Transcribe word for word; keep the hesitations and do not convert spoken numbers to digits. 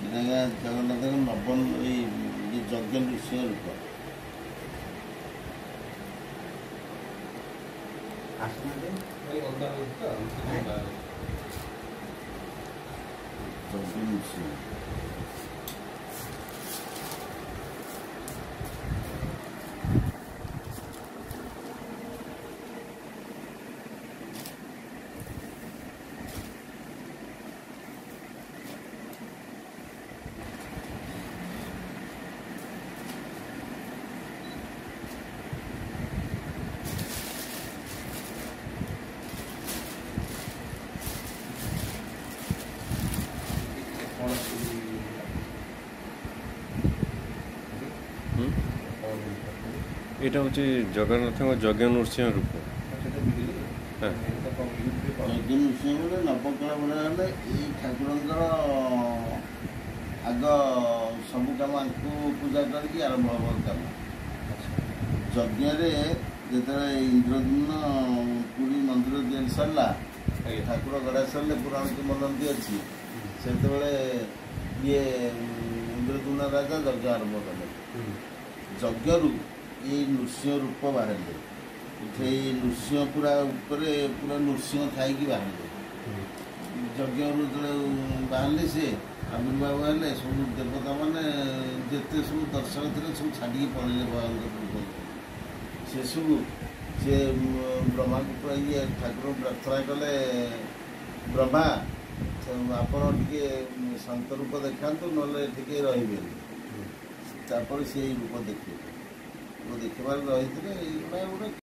ଜଗନ୍ନାଥଙ୍କ ନବନ ଏଇ ଯଜ୍ଞ ନୃସିଂହ ରୂପ। ଯଜ୍ଞ ନୃସିଂହ এটা হচ্ছে জগন্নাথଙ୍କ ଯଜ୍ଞ ନୃସିଂହ ରୂପ। ଯଜ୍ଞ ନୃସିଂହ ବୋଲେ ନବକଳା ବୋଲେ ହେଲେ ଏଇ ଠାକୁରଙ୍କର ଆଗ ସବୁ କାମ ଆଙ୍କୁ ପୂଜା କରିକି ଆରମ୍ଭ ହବ କାମ। ଯଜ୍ଞରେ ଯେତେବେଳେ ଇନ୍ଦ୍ରଦ୍ୟୁମ୍ନ ପୁରୀ ମନ୍ଦିର ତିଆରି ସରିଲା, ଠାକୁର ଗଢ଼ା ସରିଲେ ପୁରାଣ କିମ୍ବଦନ୍ତୀ ଅଛି, ସେତେବେଳେ ଇଏ ଇନ୍ଦ୍ରଦ୍ୟୁମ୍ନ ରାଜା ଯଜ୍ଞ ଆରମ୍ଭ କଲେ। ଯଜ୍ଞରୁ ଏଇ ନୃସିଂହ ରୂପ ବାହାରିଲେ। ସେଇ ନୃସିଂହ ପୁରା ଉପରେ ପୁରା ନୃସିଂହ ଥାଇକି ବାହାରିଲେ। ଯଜ୍ଞରୁ ଯେତେବେଳେ ବାହାରିଲେ ସେ ଆବିର୍ଭାବ ହେଲେ, ସବୁ ଦେବତା ମାନେ ଯେତେ ସବୁ ଦର୍ଶକ ଥିଲେ ସବୁ ଛାଡ଼ିକି ପଳେଇଲେ ଭୟଙ୍କର ରୂପ। ସେସବୁ ସେ ବ୍ରହ୍ମାଙ୍କୁ ପୁରା ଇଏ ଠାକୁରଙ୍କୁ ପ୍ରାର୍ଥନା କଲେ, ବ୍ରହ୍ମା ଆପଣ ଟିକେ ଶାନ୍ତ ରୂପ ଦେଖାନ୍ତୁ, ନହେଲେ ଟିକେ ରହିବେନି। ତାପରେ ସେ ଏଇ ରୂପ ଦେଖିଲେ। ଦେଖିବାରେ ରହିଥିଲେ ଏଇଗୁଡ଼ା ଗୋଟେ